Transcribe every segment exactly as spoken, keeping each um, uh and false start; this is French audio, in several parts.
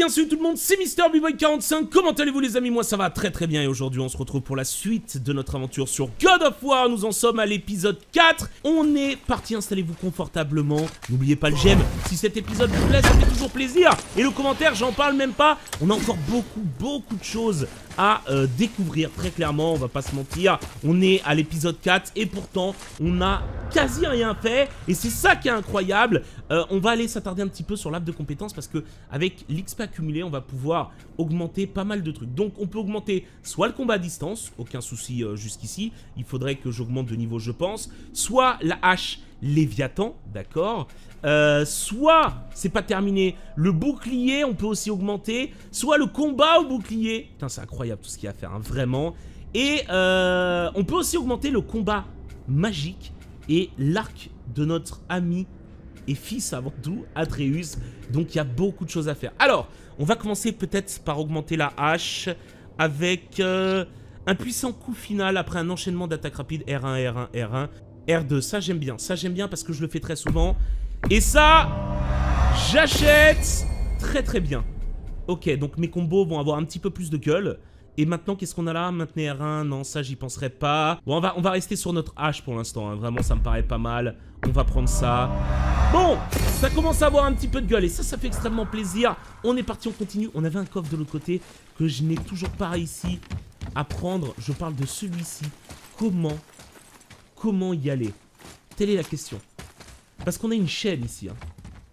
bien salut tout le monde, c'est Mister B Boy quarante-cinq, comment allez-vous les amis? Moi ça va très très bien et aujourd'hui on se retrouve pour la suite de notre aventure sur God of War. Nous en sommes à l'épisode quatre, on est parti, installez-vous confortablement, n'oubliez pas le j'aime, si cet épisode vous plaît ça fait toujours plaisir. Et le commentaire, j'en parle même pas, on a encore beaucoup beaucoup de choses à euh, découvrir, très clairement, on va pas se mentir. On est à l'épisode quatre et pourtant on a quasi rien fait et c'est ça qui est incroyable. euh, On va aller s'attarder un petit peu sur l'arbre de compétences parce que avec l'X P accumulé on va pouvoir augmenter pas mal de trucs. Donc on peut augmenter soit le combat à distance, aucun souci euh, jusqu'ici, il faudrait que j'augmente de niveau je pense, soit la hache Léviathan, d'accord, euh, soit, c'est pas terminé, le bouclier on peut aussi augmenter, soit le combat au bouclier, putain c'est incroyable tout ce qu'il y a à faire, hein, vraiment, et euh, on peut aussi augmenter le combat magique et l'arc de notre ami et fils avant tout, Atreus, donc il y a beaucoup de choses à faire. Alors, on va commencer peut-être par augmenter la hache avec euh, un puissant coup final après un enchaînement d'attaques rapides, R un, R un, R un, R deux, ça j'aime bien, ça j'aime bien parce que je le fais très souvent. Et ça, j'achète très très bien. Ok, donc mes combos vont avoir un petit peu plus de gueule. Et maintenant, qu'est-ce qu'on a là? Maintenir R un, non, ça j'y penserais pas. Bon, on va, on va rester sur notre hache pour l'instant, hein. Vraiment, ça me paraît pas mal. On va prendre ça. Bon, ça commence à avoir un petit peu de gueule et ça, ça fait extrêmement plaisir. On est parti, on continue. On avait un coffre de l'autre côté que je n'ai toujours pas réussi à prendre. Je parle de celui-ci. Comment, comment y aller? Telle est la question. Parce qu'on a une chaîne ici, hein.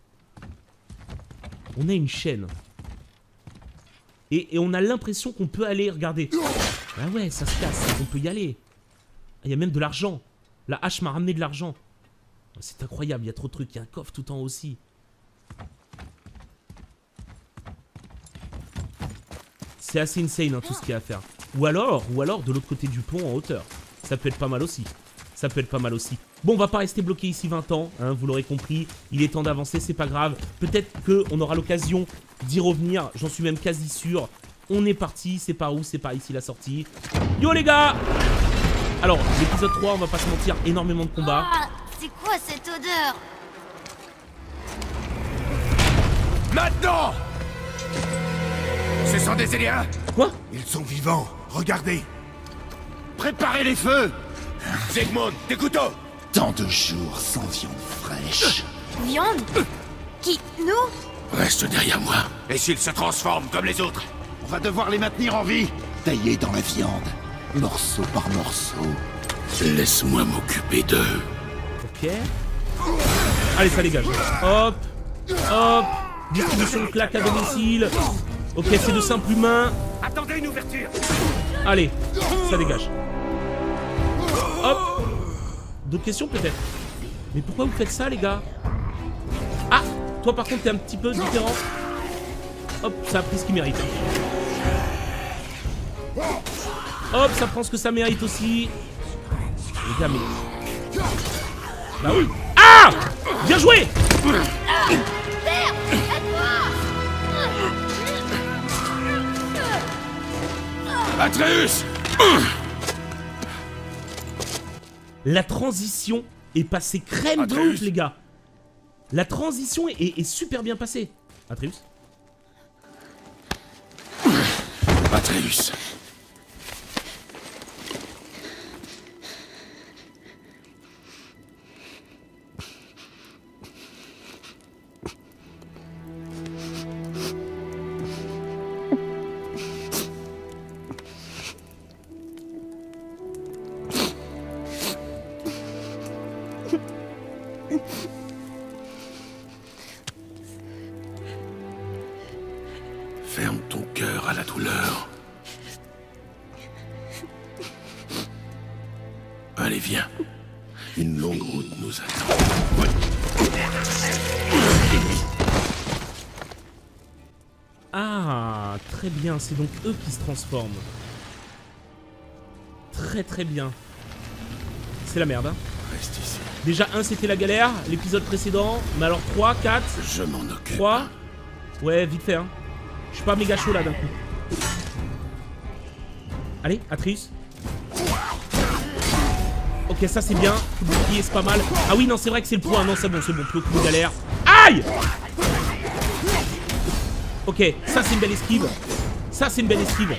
On a une chaîne. Et, et on a l'impression qu'on peut aller, regardez. Ah ouais, ça se casse, on peut y aller. Il y a même de l'argent. La hache m'a ramené de l'argent. C'est incroyable, il y a trop de trucs. Il y a un coffre tout en haut aussi. C'est assez insane hein, tout ce qu'il y a à faire. Ou alors, ou alors de l'autre côté du pont en hauteur. Ça peut être pas mal aussi. Ça peut être pas mal aussi. Bon, on va pas rester bloqué ici vingt ans, hein, vous l'aurez compris. Il est temps d'avancer, c'est pas grave. Peut-être qu'on aura l'occasion d'y revenir, j'en suis même quasi sûr. On est parti, c'est par où? C'est par ici la sortie. Yo les gars! Alors, l'épisode trois, on va pas se mentir, énormément de combats. Ah, c'est quoi cette odeur? Maintenant! Ce sont des Éliens? Quoi? Ils sont vivants, regardez! Préparez les feux! Zegmond, des couteaux! Tant de jours sans viande fraîche. Viande? Qui? Nous? Reste derrière moi. Et s'ils se transforment comme les autres? On va devoir les maintenir en vie. Taillés dans la viande, morceau par morceau. Laisse-moi m'occuper d'eux. Ok. Allez, ça dégage. Hop. Hop. Distribution de claques à domicile. Ok, c'est de simples humains. Attendez une ouverture! Allez, ça dégage. Hop. D'autres questions peut-être? Mais pourquoi vous faites ça les gars? Ah, toi par contre t'es un petit peu différent. Hop, ça a pris ce qu'il mérite. Hop, ça prend ce que ça mérite aussi. Les gars mais... Bah oui. Ah! Bien joué! Père, aide-moi! Atreus! La transition est passée crème de Atreus. ouf les gars. La transition est, est, est super bien passée. Atreus. Atreus. Ferme ton cœur à la douleur. Allez, viens. Une longue route nous attend. Ah, très bien, c'est donc eux qui se transforment. Très très bien. C'est la merde, hein. Reste ici. Déjà, un c'était la galère, l'épisode précédent. Mais alors trois, quatre, Je m'en occupe. trois. Ouais, vite fait, hein. Je suis pas méga chaud là d'un coup. Allez, Atreus. Ok, ça c'est bien. Coup de bouclier, c'est pas mal. Ah oui, non, c'est vrai que c'est le point. Non, c'est bon, c'est bon. Plus coup de galère. Aïe! Ok, ça c'est une belle esquive. Ça c'est une belle esquive.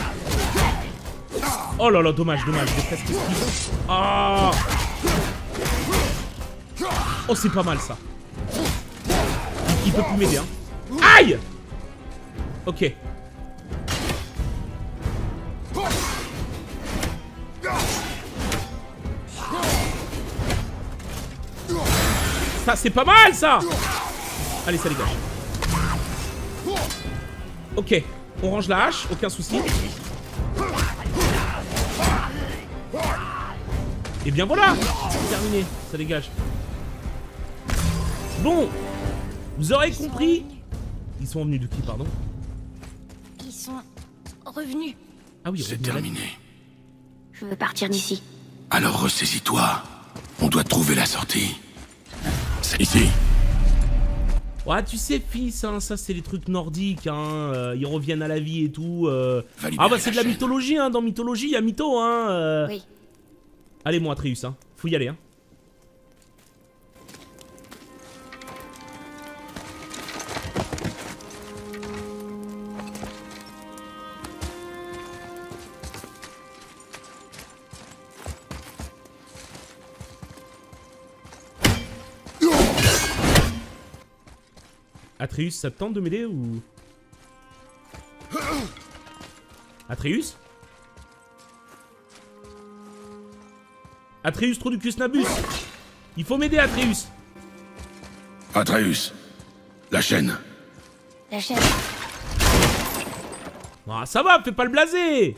Oh là là, dommage, dommage, j'ai presque esquive. Oh, oh c'est pas mal ça. Il peut plus m'aider, hein. Aïe! Ok. Ça c'est pas mal ça. Allez, ça dégage. Ok, on range la hache, aucun souci. Et bien voilà, c'est terminé, ça dégage. Bon, vous aurez compris. Ils sont revenus de qui, pardon? Ils sont revenus. Ah oui, c'est terminé. Je veux partir d'ici. Alors ressaisis-toi. On doit trouver la sortie. C'est ici. Ouais, tu sais, fils, hein, ça c'est les trucs nordiques, hein, euh, ils reviennent à la vie et tout. Euh... Ah bah c'est de la chaîne. mythologie, hein, dans mythologie, il y a mytho, hein. Euh... Oui. Allez, mon Atreus, hein, faut y aller, hein. Atreus, ça te tente de m'aider ou... Atreus? Atreus, Troducus Nabus. Il faut m'aider, Atreus. Atreus, la chaîne. La chaîne. Ah, ça va, fais pas le blasé.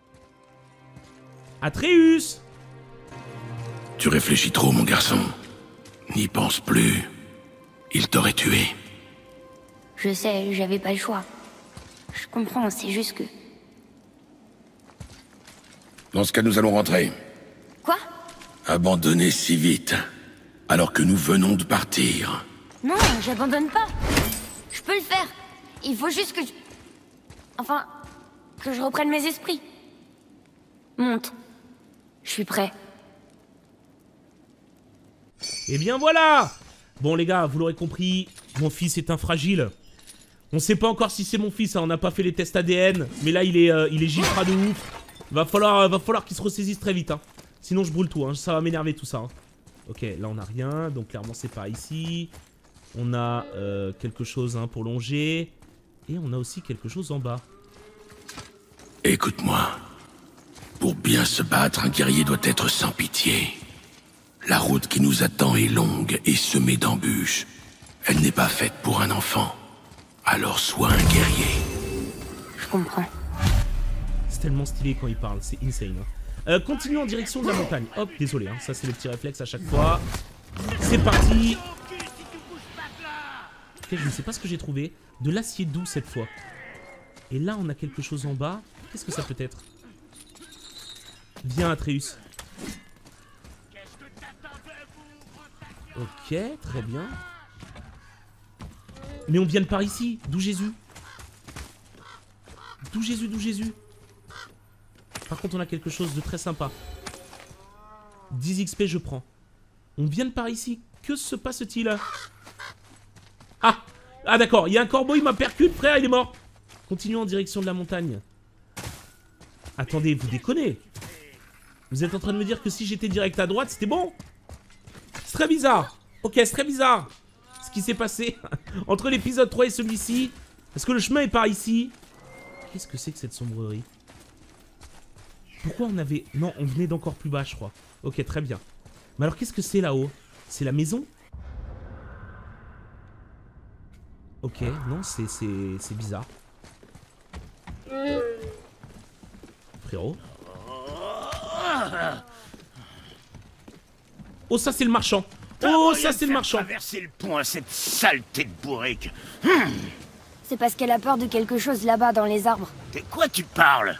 Atreus. Tu réfléchis trop, mon garçon. N'y pense plus. Il t'aurait tué. Je sais, j'avais pas le choix. Je comprends, c'est juste que... Dans ce cas, nous allons rentrer. Quoi? Abandonner si vite, alors que nous venons de partir. Non, j'abandonne pas. Je peux le faire. Il faut juste que je... Enfin, que je reprenne mes esprits. Monte. Je suis prêt. Et bien voilà. Bon les gars, vous l'aurez compris, mon fils est un fragile. On sait pas encore si c'est mon fils, hein, on n'a pas fait les tests A D N, mais là il est, euh, il est gifra de ouf. Va falloir, euh, va falloir qu'il se ressaisisse très vite, hein. Sinon je brûle tout, hein. Ça va m'énerver tout ça. Hein. Ok, là on n'a rien, donc clairement c'est par ici. On a euh, quelque chose hein, pour longer. Et on a aussi quelque chose en bas. Écoute-moi. Pour bien se battre, un guerrier doit être sans pitié. La route qui nous attend est longue et semée d'embûches. Elle n'est pas faite pour un enfant. Alors sois un guerrier. Je comprends. C'est tellement stylé quand il parle, c'est insane. Hein. Euh, continuons en direction de la montagne. Hop, désolé, hein, ça c'est le petit réflexe à chaque fois. C'est parti. Ok, je ne sais pas ce que j'ai trouvé. De l'acier doux cette fois. Et là, on a quelque chose en bas. Qu'est-ce que ça peut être? Viens, Atreus. Ok, très bien. Mais on vient de par ici. D'où Jésus? D'où Jésus, d'où Jésus? Par contre, on a quelque chose de très sympa. dix X P, je prends. On vient de par ici. Que se passe-t-il? Ah! Ah d'accord, il y a un corbeau, il m'a percute, frère, il est mort. Continuons en direction de la montagne. Attendez, vous déconnez? Vous êtes en train de me dire que si j'étais direct à droite, c'était bon? C'est très bizarre. Ok, c'est très bizarre ce qui s'est passé entre l'épisode trois et celui-ci. Est-ce que le chemin est par ici? Qu'est-ce que c'est que cette sombrerie? Pourquoi on avait... Non, on venait d'encore plus bas, je crois. Ok, très bien. Mais alors, qu'est-ce que c'est là-haut? C'est la maison? Ok, non, c'est c'est bizarre. Frérot. Oh, ça, c'est le marchand. Oh, ça, c'est le marchand. Traverser le pont à cette saleté de bourrique. C'est parce qu'elle a peur de quelque chose là-bas dans les arbres. De quoi tu parles?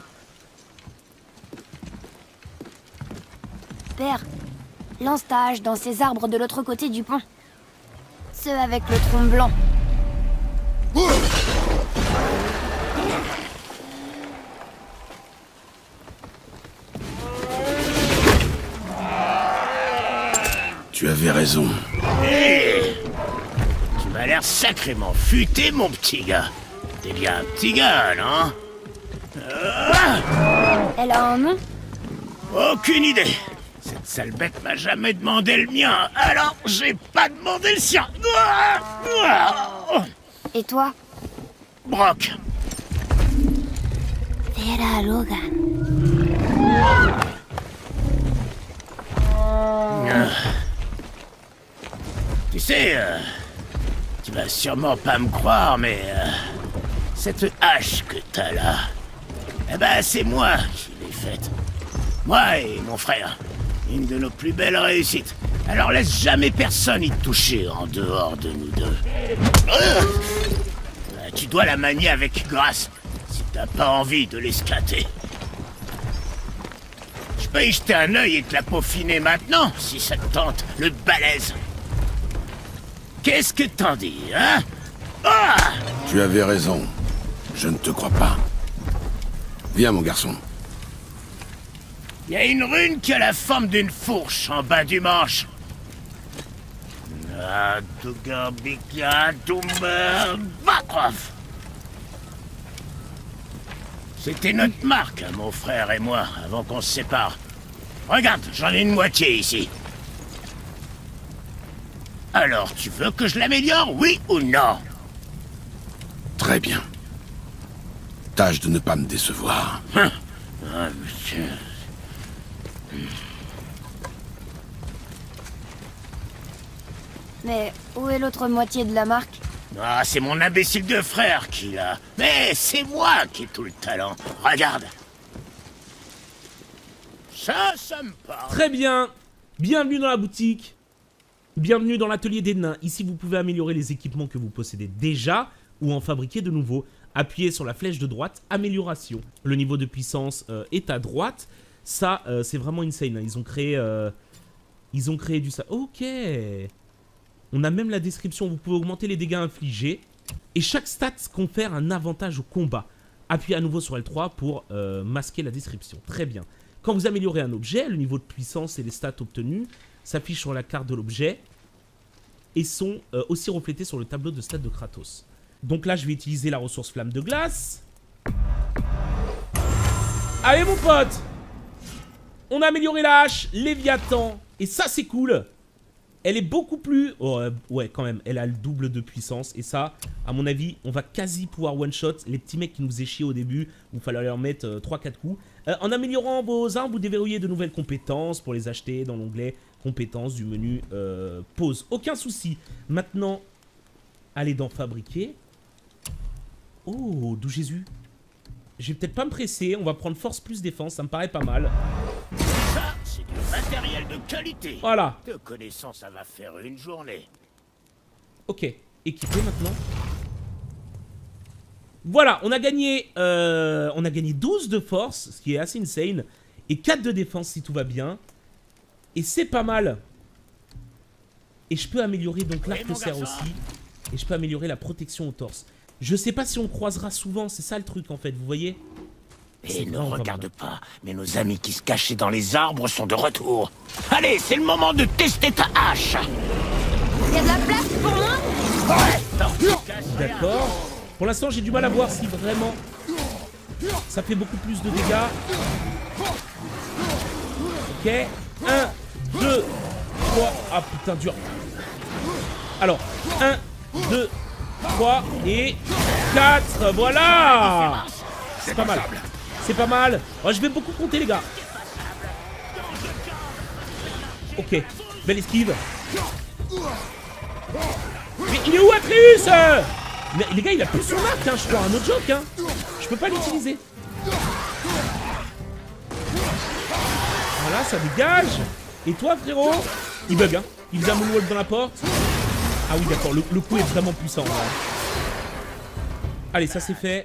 Père, lance ta hache dans ces arbres de l'autre côté du pont. Ceux avec le tronc blanc. Tu avais raison. Hey, tu m'as l'air sacrément futé, mon petit gars. T'es bien un petit gars, non? Elle a un nom? Aucune idée. Cette sale bête m'a jamais demandé le mien, alors j'ai pas demandé le sien. Et toi? Brock. Vera Logan. Euh, tu sais, euh, tu vas sûrement pas me croire, mais euh, cette hache que t'as là, eh ben c'est moi qui l'ai faite. Moi et mon frère. Une de nos plus belles réussites. Alors laisse jamais personne y toucher en dehors de nous deux. Euh, tu dois la manier avec grâce, si t'as pas envie de l'esclater. Je peux y jeter un œil et te la peaufiner maintenant, si ça te tente, le balèze. Qu'est-ce que t'en dis, hein? Ah! Tu avais raison. Je ne te crois pas. Viens, mon garçon. Il y a une rune qui a la forme d'une fourche en bas du manche. C'était notre marque, mon frère et moi, avant qu'on se sépare. Regarde, j'en ai une moitié ici. Alors, tu veux que je l'améliore, oui ou non? Très bien. Tâche de ne pas me décevoir. Hein? Ah, monsieur... Mais où est l'autre moitié de la marque? Ah, c'est mon imbécile de frère qui l'a. Mais c'est moi qui ai tout le talent. Regarde. Ça, ça me parle. Très bien. Bienvenue dans la boutique. Bienvenue dans l'atelier des nains. Ici, vous pouvez améliorer les équipements que vous possédez déjà ou en fabriquer de nouveaux. Appuyez sur la flèche de droite, amélioration. Le niveau de puissance euh, est à droite. Ça, euh, c'est vraiment insane. Hein. Ils ont créé... Euh, ils ont créé du ça. Ok. On a même la description. Vous pouvez augmenter les dégâts infligés. Et chaque stat confère un avantage au combat. Appuyez à nouveau sur L trois pour euh, masquer la description. Très bien. Quand vous améliorez un objet, le niveau de puissance et les stats obtenus s'affichent sur la carte de l'objet et sont euh, aussi reflétés sur le tableau de stats de Kratos. Donc là, je vais utiliser la ressource flamme de glace. Allez, mon pote! On a amélioré la hache, Léviathan. Et ça, c'est cool. Elle est beaucoup plus... Oh, euh, ouais, quand même. Elle a le double de puissance. Et ça, à mon avis, on va quasi pouvoir one-shot les petits mecs qui nous faisaient chier au début, où il fallait leur mettre euh, trois quatre coups. Euh, en améliorant vos armes, vous déverrouillez de nouvelles compétences pour les acheter dans l'onglet compétences du menu euh, pause. Aucun souci. Maintenant, allez dans fabriquer. Oh, d'où Jésus. Je vais peut-être pas me presser. On va prendre force plus défense. Ça me paraît pas mal. Ça, c'est du matériel de qualité. Voilà. Te connaissant, ça va faire une journée. Ok. Équipé maintenant. Voilà, on a gagné euh, on a gagné douze de force, ce qui est assez insane. Et quatre de défense si tout va bien. Et c'est pas mal. Et je peux améliorer donc l'arc mon serre garçon. aussi. Et je peux améliorer la protection au torse. Je sais pas si on croisera souvent, c'est ça le truc en fait, vous voyez. Et ne regarde pas, mais nos amis qui se cachaient dans les arbres sont de retour. Allez, c'est le moment de tester ta hache. Y a de la place pour moi? Ouais, t'en casses rien. D'accord. Pour l'instant j'ai du mal à voir si vraiment ça fait beaucoup plus de dégâts. Ok. un, deux, trois. Ah putain dur. Alors, un, deux, trois et quatre. Voilà. C'est pas mal. C'est pas mal. Oh, je vais beaucoup compter les gars. Ok. Belle esquive. Mais il est où Atreus? Mais les gars il a plus son arc hein, je crois. Un autre joke hein. Je peux pas l'utiliser. Voilà, ça dégage. Et toi frérot? Il bug hein. Il faisait un moonwalk dans la porte. Ah oui d'accord, le, le coup est vraiment puissant là. Allez ça c'est fait.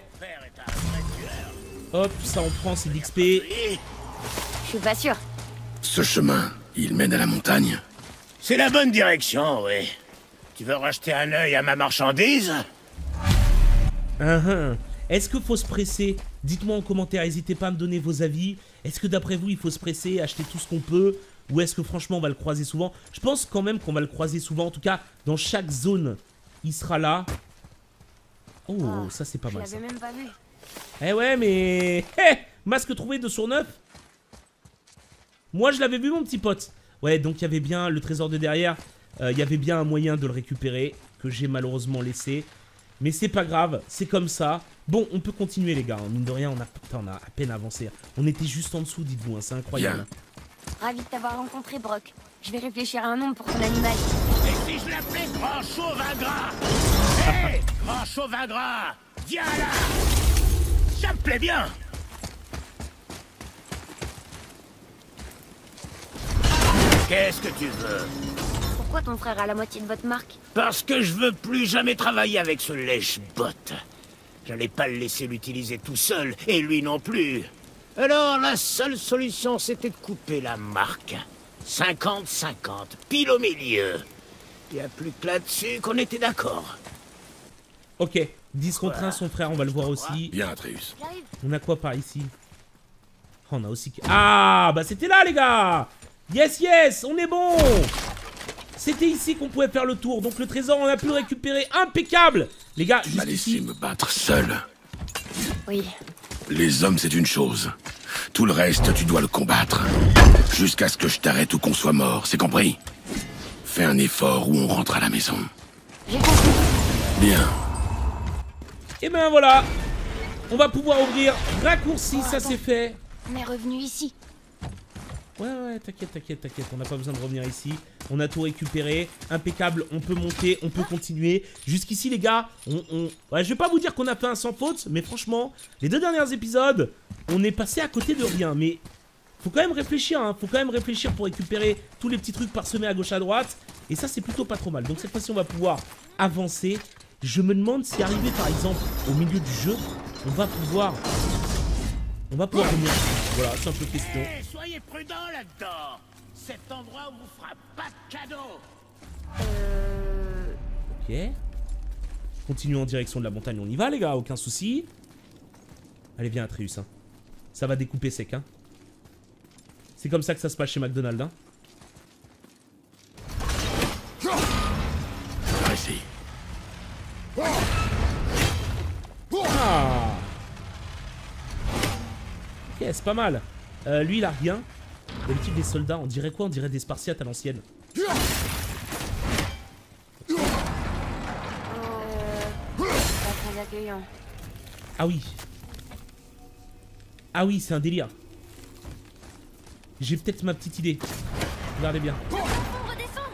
Hop, ça on prend, c'est de l'X P. Je suis pas sûr. Ce chemin, il mène à la montagne. C'est la bonne direction, oui. Tu veux racheter un œil à ma marchandise? Uh -huh. Est-ce qu'il faut se presser? Dites-moi en commentaire, n'hésitez pas à me donner vos avis. Est-ce que d'après vous, il faut se presser, acheter tout ce qu'on peut? Ou est-ce que franchement, on va le croiser souvent? Je pense quand même qu'on va le croiser souvent. En tout cas, dans chaque zone, il sera là. Oh, Oh, ça c'est pas Je mal ça. l'avais même pas vu. Eh ouais, mais... Hé, masque trouvé deux sur neuf. Moi, je l'avais vu, mon petit pote. Ouais, donc il y avait bien le trésor de derrière. Il euh, y avait bien un moyen de le récupérer, que j'ai malheureusement laissé. Mais c'est pas grave, c'est comme ça. Bon, on peut continuer, les gars. Mine de rien, on a, putain, on a à peine avancé. On était juste en dessous, dites-vous. Hein. C'est incroyable. Bien. Ravi de t'avoir rencontré, Brock. Je vais réfléchir à un nom pour ton animal. Et si je l'appelais Grand Chauvin Gras? Hé, Grand Chauvin Gras, viens là. Ça me plaît bien. Qu'est-ce que tu veux? Pourquoi ton frère a la moitié de votre marque? Parce que je veux plus jamais travailler avec ce lèche-botte. J'allais pas le laisser l'utiliser tout seul, et lui non plus. Alors la seule solution, c'était de couper la marque. cinquante cinquante, pile au milieu. Il n'y a plus que là-dessus qu'on était d'accord. Ok, dix contre un, son frère, on va le voir aussi. Bien, Atreus. J'arrive. On a quoi par ici? Oh, on a aussi... Ah, bah c'était là, les gars. Yes, yes, on est bon. C'était ici qu'on pouvait faire le tour. Donc le trésor, on a pu le récupérer. Impeccable. Les gars, Tu m'as juste laissé ici. me battre seul. Oui. Les hommes, c'est une chose. Tout le reste, tu dois le combattre. Jusqu'à ce que je t'arrête ou qu'on soit mort, c'est compris? Fais un effort ou on rentre à la maison. J'ai compris. Bien. Et ben voilà. On va pouvoir ouvrir. Raccourci, Oh, ça attends. c'est fait. On est revenu ici. Ouais, ouais, t'inquiète, t'inquiète, t'inquiète. On n'a pas besoin de revenir ici. On a tout récupéré. Impeccable. On peut monter, on peut continuer. Jusqu'ici, les gars, on, on... Ouais, je vais pas vous dire qu'on a fait un sans faute, mais franchement, les deux derniers épisodes, on est passé à côté de rien. Mais faut quand même réfléchir, hein. Faut quand même réfléchir pour récupérer tous les petits trucs parsemés à gauche à droite. Et ça, c'est plutôt pas trop mal. Donc cette fois-ci, on va pouvoir avancer. Je me demande si arrivé, par exemple, au milieu du jeu, on va pouvoir... On va pouvoir revenir. Voilà, c'est un peu question. Hé, soyez prudents là-dedans. Cet endroit où vous fera pas de cadeau. Euh... Ok. Continuons en direction de la montagne, on y va les gars, aucun souci. Allez viens Atreus, hein. Ça va découper sec, hein. C'est comme ça que ça se passe chez McDonald's, hein. Par ici. Ah. Ok, c'est pas mal. Euh, lui il a rien. D'habitude les soldats, on dirait quoi? On dirait des Spartiates à l'ancienne. Euh... Pas très accueillant. Ah oui. Ah oui, c'est un délire. J'ai peut-être ma petite idée. Regardez bien. On redescend.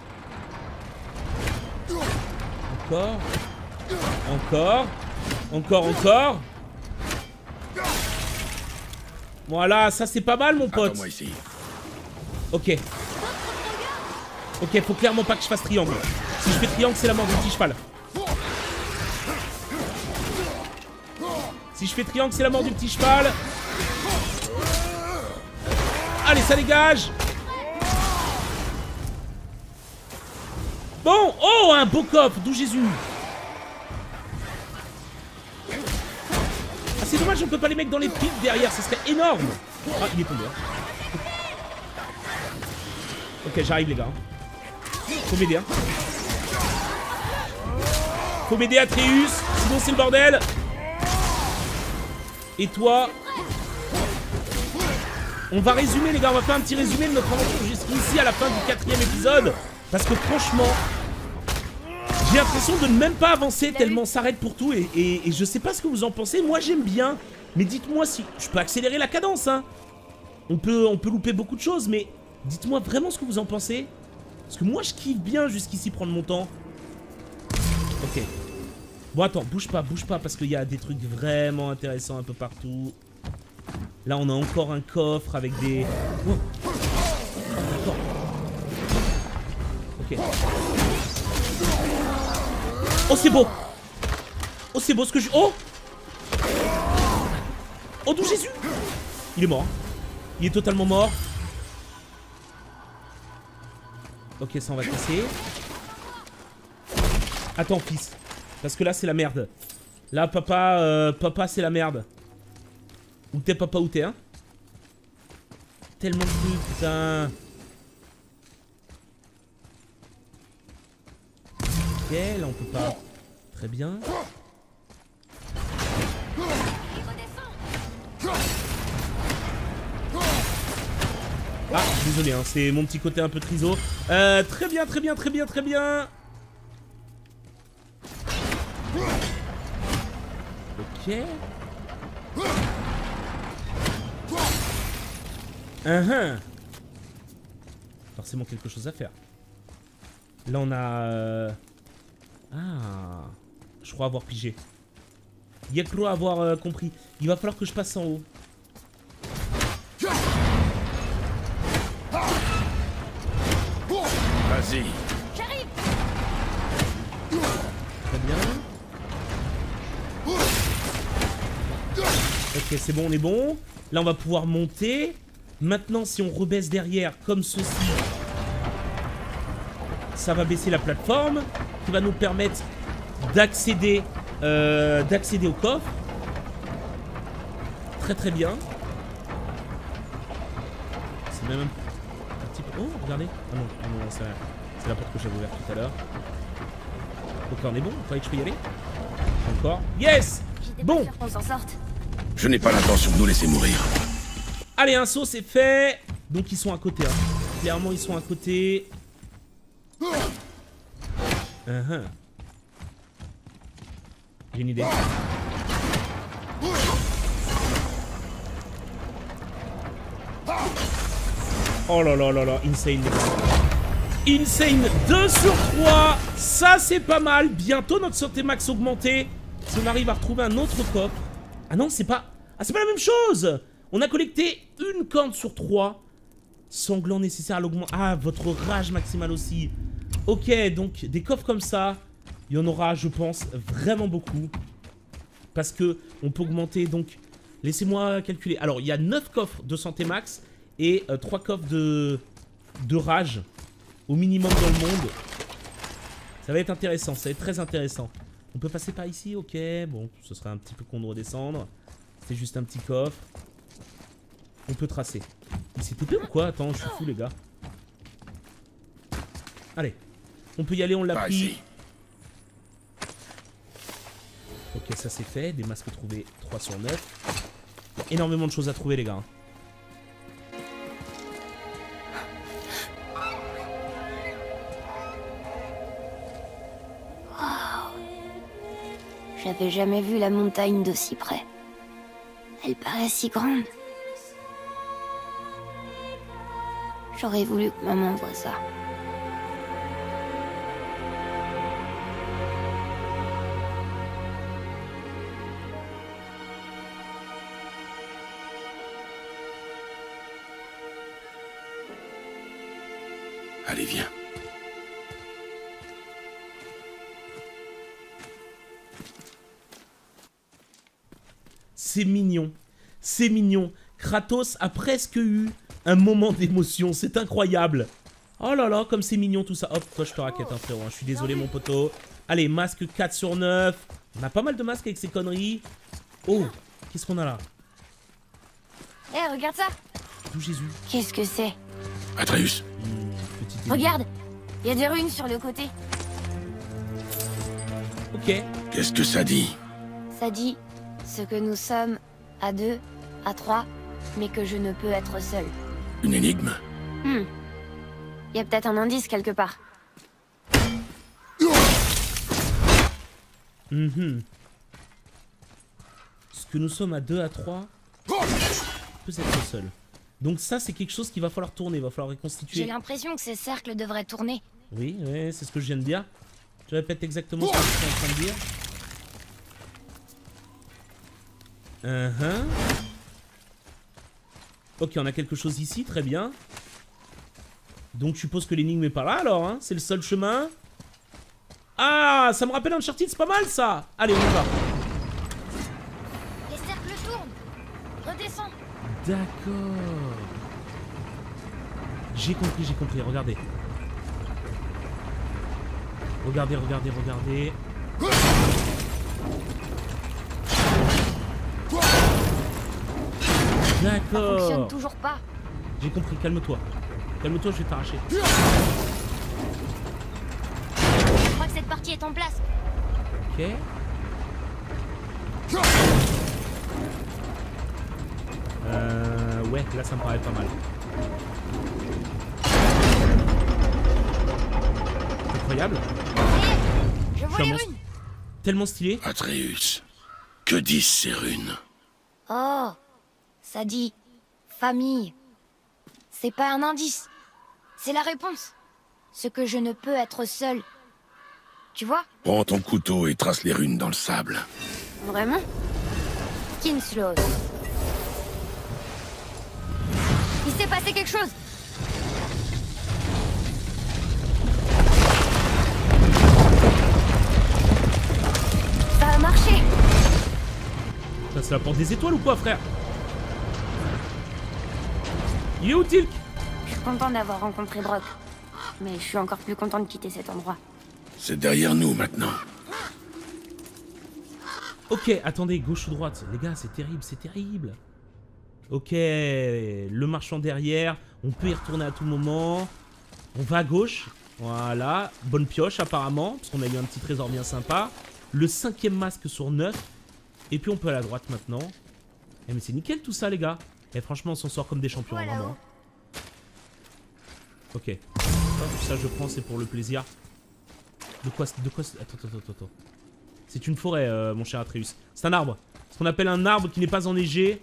Encore. Encore. Encore, encore. Voilà, ça c'est pas mal mon pote. Attends-moi ici. Ok. Ok, faut clairement pas que je fasse triangle. Si je fais triangle, c'est la mort du petit cheval. Si je fais triangle, c'est la mort du petit cheval. Allez, ça dégage. Bon, oh, un beau coffre, d'où Jésus. Ah, c'est dommage, on peut pas les mettre dans les pics derrière, ça serait énorme. Ah, il est tombé. Hein. Ok, j'arrive les gars. Faut m'aider, hein. Faut m'aider Atreus, sinon c'est le bordel. Et toi... On va résumer les gars, on va faire un petit résumé de notre aventure jusqu'ici à la fin du quatrième épisode. Parce que franchement, j'ai l'impression de ne même pas avancer tellement ça s'arrête pour tout. Et, et, et je sais pas ce que vous en pensez, moi j'aime bien. Mais dites-moi si... Je peux accélérer la cadence, hein. On peut, on peut louper beaucoup de choses, mais dites-moi vraiment ce que vous en pensez. Parce que moi je kiffe bien jusqu'ici prendre mon temps. Ok. Bon attends, bouge pas, bouge pas, parce qu'il y a des trucs vraiment intéressants un peu partout. Là on a encore un coffre avec des... Oh, d'accord. Ok. Oh c'est beau. Oh c'est beau ce que je... Oh. Oh d'où Jésus. Il est mort. Il est totalement mort. Ok, ça on va casser. Attends fils. Parce que là c'est la merde. Là papa, euh, papa c'est la merde. Où t'es papa, où t'es, hein? Tellement de trucs, putain. Ok, là on peut pas. Très bien. Ah, désolé, hein, c'est mon petit côté un peu triso. Euh, très bien, très bien, très bien, très bien. Ok. Uh-huh. Forcément quelque chose à faire. Là on a... Euh... Ah... Je crois avoir pigé. Il y a que l'eau à avoir euh, compris. Il va falloir que je passe en haut. Vas-y. J'arrive. Très bien. Ok, c'est bon, on est bon. Là, on va pouvoir monter. Maintenant, si on rebaisse derrière, comme ceci, ça va baisser la plateforme, qui va nous permettre d'accéder euh, d'accéder au coffre. Très très bien. C'est même un petit peu... Oh, regardez. Ah non, ah non, c'est c'est la porte que j'avais ouverte tout à l'heure. Ok, on est bon. Vous croyez que je peux y aller? Encore. Yes. Bon. On s'en sorte. Je n'ai pas l'intention de nous laisser mourir. Allez, un saut, c'est fait. Donc, ils sont à côté. Hein. Clairement, ils sont à côté. Uh-huh. J'ai une idée. Oh là là là là, insane. Insane, deux sur trois. Ça, c'est pas mal. Bientôt, notre santé max augmentée. Si on arrive à retrouver un autre coffre. Ah non, c'est pas... Ah, c'est pas la même chose. On a collecté une corne sur trois. Sanglant nécessaire à l'augmentation. Ah, votre rage maximale aussi. Ok, donc des coffres comme ça, il y en aura, je pense, vraiment beaucoup. Parce que on peut augmenter, donc... Laissez-moi calculer. Alors, il y a neuf coffres de santé max et euh, trois coffres de, de rage au minimum dans le monde. Ça va être intéressant, ça va être très intéressant. On peut passer par ici, ok. Bon, ce serait un petit peu con de redescendre. C'est juste un petit coffre. On peut tracer. Il s'est T P ou quoi? Attends, je suis fou les gars. Allez. On peut y aller, on l'a pris. Ok, ça c'est fait. Des masques trouvés trois sur neuf. Énormément de choses à trouver les gars. J'avais jamais vu la montagne d'aussi près. Elle paraît si grande. J'aurais voulu que maman voie ça. Allez, viens. C'est mignon. C'est mignon. Kratos a presque eu un moment d'émotion. C'est incroyable. Oh là là, comme c'est mignon tout ça. Hop, toi je te raquette, hein, frérot. Je suis désolé, mon poteau. Allez, masque quatre sur neuf. On a pas mal de masques avec ces conneries. Oh, qu'est-ce qu'on a là? Hé, hey, regarde ça. D'où Jésus? Qu'est-ce que c'est? Atreus. Mmh, petite Regarde, il y a des runes sur le côté. Ok. Qu'est-ce que ça dit? Ça dit ce que nous sommes à deux, à trois, mais que je ne peux être seul. Une énigme? Hmm. Il y a peut-être un indice quelque part. Mmh. Ce que nous sommes à deux, à trois, peut être seul. Donc ça, c'est quelque chose qu'il va falloir tourner, il va falloir reconstituer. J'ai l'impression que ces cercles devraient tourner. Oui, oui, c'est ce que je viens de dire. Je répète exactement ce que je suis en train de dire. Uh-huh. Ok, on a quelque chose ici, très bien. Donc je suppose que l'énigme est par là alors, hein. C'est le seul chemin. Ah, ça me rappelle Uncharted, c'est pas mal ça. Allez, on y va. Les cercles tournent. Redescends. D'accord. J'ai compris, j'ai compris, regardez. Regardez, regardez, regardez. D'accord. Ça fonctionne toujours pas. J'ai compris, calme-toi. Calme-toi, je vais t'arracher. Je crois que cette partie est en place. Ok. Euh... Ouais, là ça me paraît pas mal. incroyable. Je vois C'est un les monstre. runes. Tellement stylé. Atreus, que disent ces runes? Oh, ça dit famille. C'est pas un indice. C'est la réponse. Ce que je ne peux être seul. Tu vois? Prends ton couteau et trace les runes dans le sable. Vraiment? Kinslow. Il s'est passé quelque chose. Ça a marché. Ça, c'est la porte des étoiles ou quoi, frère? Il est où, Tilk? Je suis content d'avoir rencontré Brock. Mais je suis encore plus content de quitter cet endroit. C'est derrière nous maintenant. Ok, attendez, gauche ou droite? Les gars, c'est terrible, c'est terrible. Ok, le marchand derrière. On peut y retourner à tout moment. On va à gauche. Voilà, bonne pioche apparemment, parce qu'on a eu un petit trésor bien sympa. Le cinquième masque sur neuf. Et puis on peut aller à droite maintenant. Eh mais c'est nickel tout ça les gars. Et franchement on s'en sort comme des champions Voilà. vraiment. Ok. Hop, ça je prends, c'est pour le plaisir. De quoi de quoi Attends, attends, attends, attends. C'est une forêt euh, mon cher Atreus. C'est un arbre. Ce qu'on appelle un arbre qui n'est pas enneigé.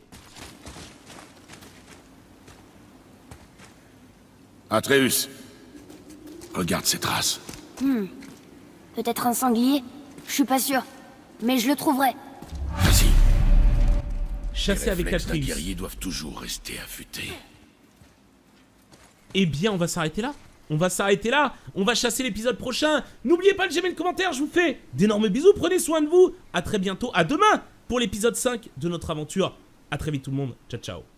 Atreus, regarde ces traces. Hmm. Peut-être un sanglier? Je suis pas sûr. Mais je le trouverai. Vas-y. Chasser Les avec réflexes d'un Atreus. guerrier doivent toujours rester affûtés. Eh bien, on va s'arrêter là. On va s'arrêter là. On va chasser l'épisode prochain. N'oubliez pas de j'aimer le commentaire. Je vous fais d'énormes bisous. Prenez soin de vous. À très bientôt. À demain pour l'épisode cinq de notre aventure. À très vite tout le monde. Ciao, ciao.